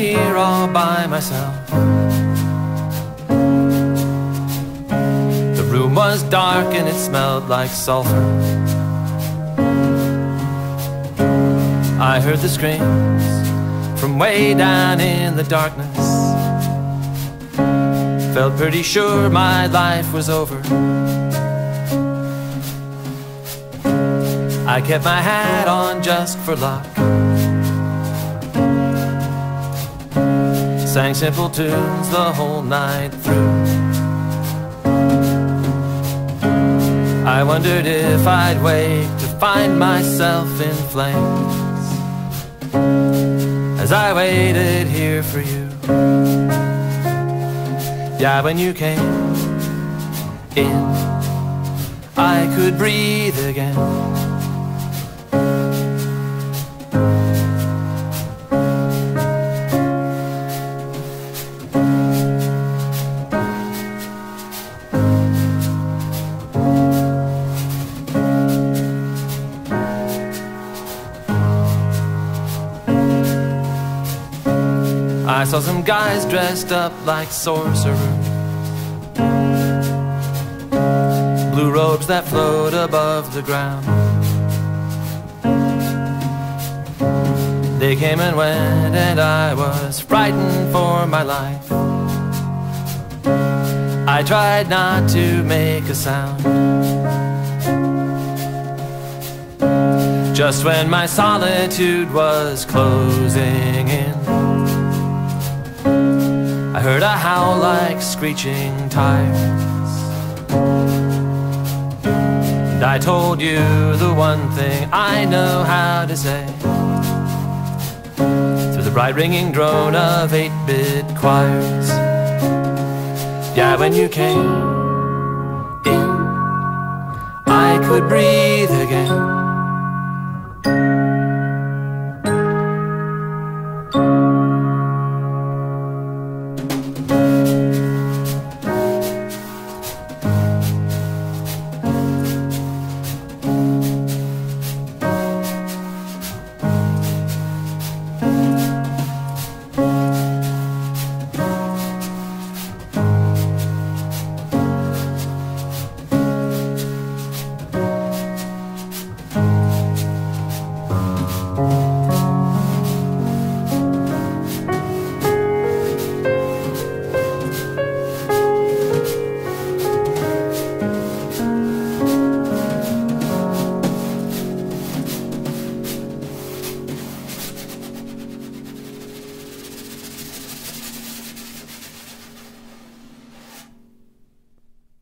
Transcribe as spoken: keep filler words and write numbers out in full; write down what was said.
here all by myself. The room was dark and it smelled like sulfur. I heard the screams from way down in the darkness. Felt pretty sure my life was over. I kept my hat on just for luck. Sang simple tunes the whole night through. I wondered if I'd wake to find myself in flames as I waited here for you. Yeah, when you came in, I could breathe again. I saw some guys dressed up like sorcerers, blue robes that float above the ground. They came and went and I was frightened for my life. I tried not to make a sound. Just when my solitude was closing in, I heard a howl like screeching tires. And I told you the one thing I know how to say through the bright ringing drone of eight-bit choirs. Yeah, when you came in, I could breathe again.